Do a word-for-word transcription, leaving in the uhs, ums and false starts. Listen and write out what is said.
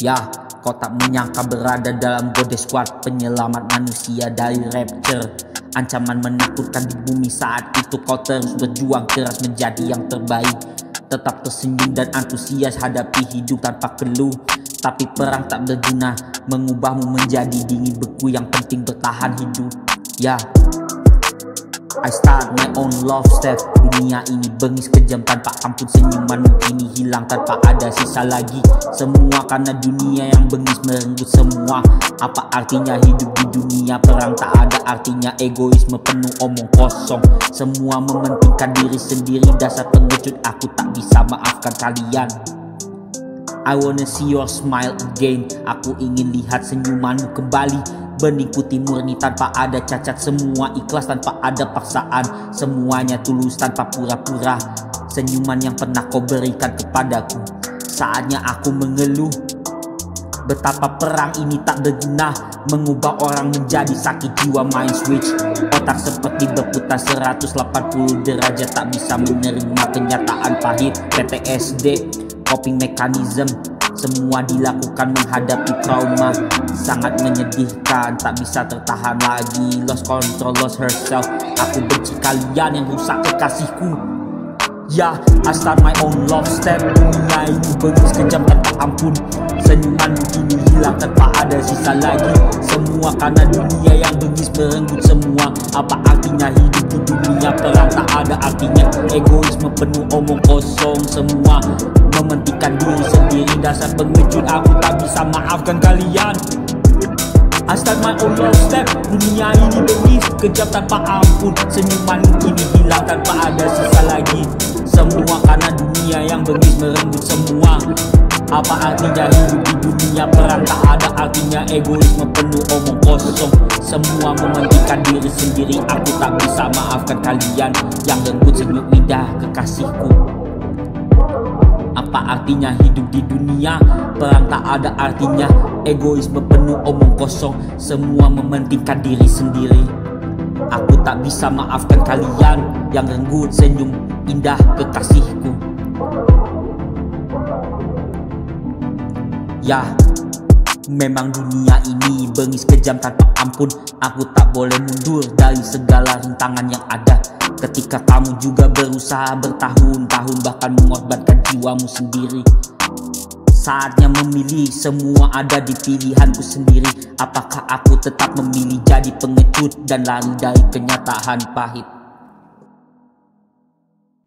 Ya, kau tak menyangka berada dalam Goddess Squad, penyelamat manusia dari rapture. Ancaman menakutkan di bumi saat itu kau terus berjuang keras menjadi yang terbaik. Tetap tersenyum dan antusias hadapi hidup tanpa keluh. Tapi perang tak berguna, mengubahmu menjadi dingin beku, yang penting bertahan hidup. Ya, I start my own love step. Dunia ini bengis kejam tanpa ampun, senyumanmu kini hilang tanpa ada sisa lagi. Semua karena dunia yang bengis merenggut semua. Apa artinya hidup di dunia perang? Tak ada artinya, egoisme penuh omong kosong. Semua mementingkan diri sendiri, dasar pengecut. Aku tak bisa maafkan kalian. I wanna see your smile again. Aku ingin lihat senyumanmu kembali. Bening putih murni tanpa ada cacat, semua ikhlas tanpa ada paksaan. Semuanya tulus tanpa pura-pura. Senyuman yang pernah kau berikan kepadaku. Saatnya aku mengeluh betapa perang ini tak berguna, mengubah orang menjadi sakit jiwa. Mind switch, otak seperti berputar seratus delapan puluh derajat, tak bisa menerima kenyataan pahit. P T S D, coping mechanism, semua dilakukan menghadapi trauma. Sangat menyedihkan, tak bisa tertahan lagi. Lost control, lost herself. Aku benci kalian yang rusak kekasihku. Ya, I start my own love step. Dunia ini bengis kejam tanpa ampun. Senyumanmu kini hilang tanpa ada sisa lagi. Semua karena dunia yang bengis merenggut semua. Apa artinya hidup di dunia perang? Tak ada artinya, egoisme penuh omong kosong. Semua mementingkan diri sendiri, dasar pengecut. Aku tak bisa maafkan kalian. I start my own love step. Dunia ini bengis kejam tanpa ampun. Senyumanmu kini hilang tanpa ada sisa lagi. Semua karena dunia yang bengis merenggut semua. Apa artinya hidup di dunia perang? Tak ada artinya, egoisme penuh omong kosong. Semua mementingkan diri sendiri. Aku tak bisa maafkan kalian yang renggut senyum indah kekasihku. Apa artinya hidup di dunia perang? Tak ada artinya, egoisme penuh omong kosong. Semua mementingkan diri sendiri. Aku tak bisa maafkan kalian yang renggut senyum indah kekasihku. Ya, memang dunia ini bengis kejam tanpa ampun. Aku tak boleh mundur dari segala rintangan yang ada. Ketika kamu juga berusaha bertahun-tahun, bahkan mengorbankan jiwamu sendiri. Saatnya memilih, semua ada di pilihanku sendiri. Apakah aku tetap memilih jadi pengecut dan lari dari kenyataan pahit?